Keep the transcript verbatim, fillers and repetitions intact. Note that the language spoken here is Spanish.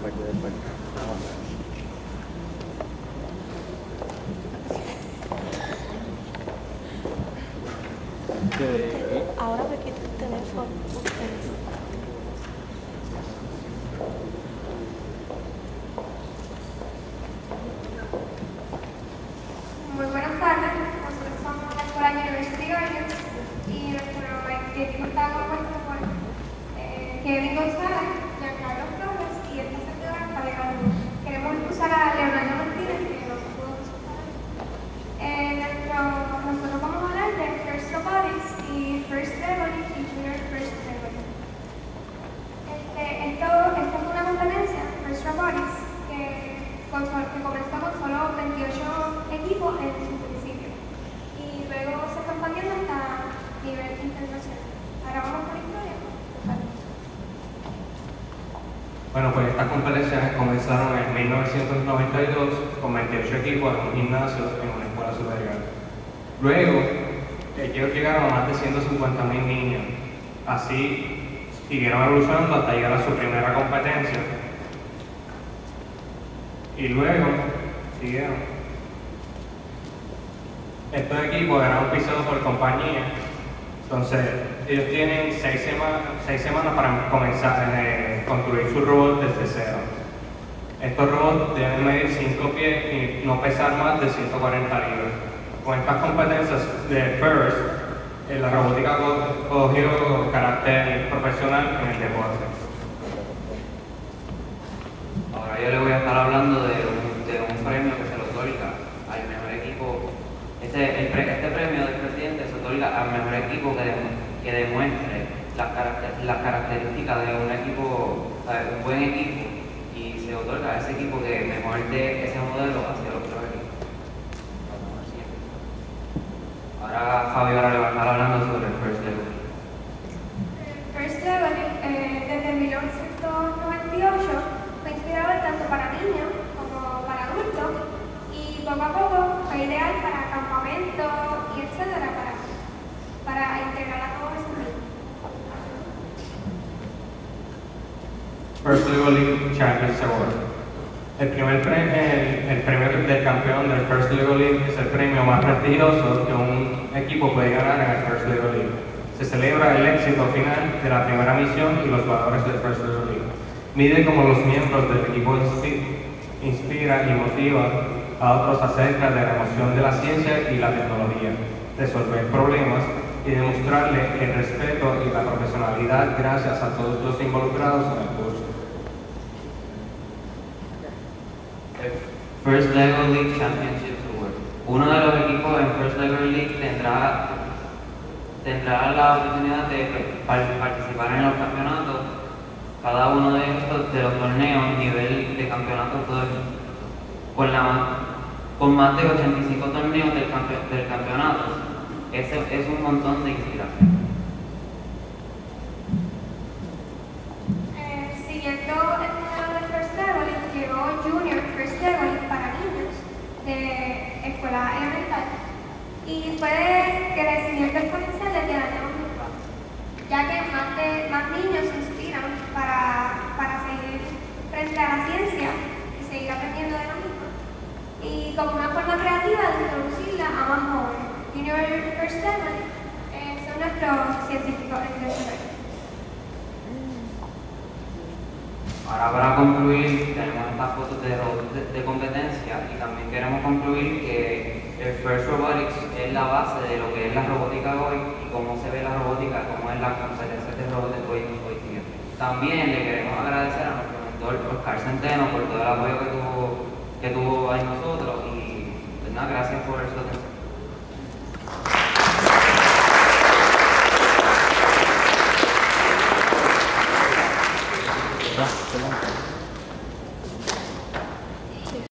Ahora me quito el teléfono. Muy buenas tardes, nosotros somos la Escuela University Gardens y nuestro equipo está compuesto por eh, Kevin González, Giancarlo Flores y esta servidora Alejandro. Queremos usar a Leonardo Martínez, que no se pudo presentar. Eh, nuestro, nosotros vamos a hablar de First Robotics y First Level y Junior First Level. Este, esto, esto es una competencia, First Robotics, que, con, que comenzó con solo veintiocho equipos en su principio y luego se fue expandiendo hasta nivel internacional. Ahora vamos con la historia. Bueno, pues estas competencias comenzaron en mil novecientos noventa y dos con veintiocho equipos en un gimnasio en una escuela superior. Luego, ellos llegaron a más de ciento cincuenta mil niños. Así, siguieron evolucionando hasta llegar a su primera competencia. Y luego, siguieron. Estos equipos eran auspiciados por compañías. Entonces, ellos tienen seis semanas, seis semanas para comenzar a eh, construir su robot desde cero. Estos robots deben medir cinco pies y no pesar más de ciento cuarenta libras. Con estas competencias de FIRST, eh, la robótica co cogió carácter profesional en el deporte. Ahora yo le voy a estar hablando de un, de un premio que se le otorga al mejor equipo. Este, el pre, este premio del presidente se otorga al mejor equipo que, de, que demuestre las, caracter, las características de un equipo, ¿sabes? Un buen equipo, y se otorga a ese equipo que mejor dé ese modelo hacia los otros equipos. Ahora Fabio ahora le va a estar hablando sobre el First Level. El First Level, eh, desde mil novecientos noventa y ocho, fue inspirador tanto para niños como para adultos y poco a poco fue ideal para campamentos y etcétera para, para integrar a todos esos niños. First Level League Champions Award. El primer premio, el, el premio del campeón del First Level League es el premio más prestigioso que un equipo puede ganar en el First Level League. Se celebra el éxito final de la primera misión y los valores del First Level League. Mide cómo los miembros del equipo inspiran y motivan a otros acerca de la emoción de la ciencia y la tecnología, resolver problemas y demostrarle el respeto y la profesionalidad gracias a todos los involucrados en el curso. First Level League Championships Award. Uno de los equipos en First Level League tendrá, tendrá la oportunidad de participar en los campeonatos. Cada uno de estos de los torneos, nivel de campeonato todo el mundo. Con, la, con más de ochenta y cinco torneos del, campe, del campeonato, ese es un montón de inspiración. Eh, siguiendo el modelo de First Level, llegó Junior First Level para niños de escuela elemental y fue de crecimiento exponencial desde el año dos mil cuatro, ya que más, de, más niños se inspiran para, para seguir frente a la ciencia y seguir aprendiendo de la misma, y como una forma creativa de introducirla a más jóvenes. Junior First Level eh, son nuestros científicos en desarrollo. Ahora, para concluir, tenemos estas fotos de, de, de competencia y también queremos concluir que el First Robotics es la base de lo que es la robótica hoy y cómo se ve la robótica, cómo es la competencia de robótica hoy, hoy día. También le queremos agradecer a nuestro mentor Oscar Centeno por todo el apoyo que tuvo, que tuvo ahí nosotros y pues nada, gracias por su atención.